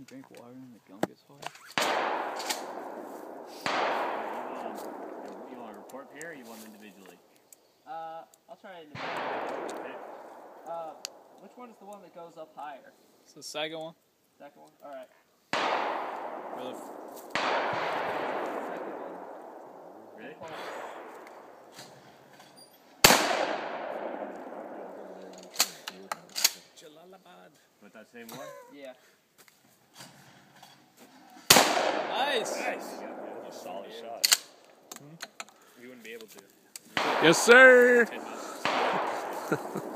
you drink water and the gum gets hard? You want to report pair or you want individually? I'll try individually. Okay. Which one is the one that goes up higher? It's the second one. Second one? Alright. Really? Second one. Ready? Jalalabad. With that same one? Yeah. Nice! Nice! A solid shot. You wouldn't be able to. Yes, sir. 10 minutes.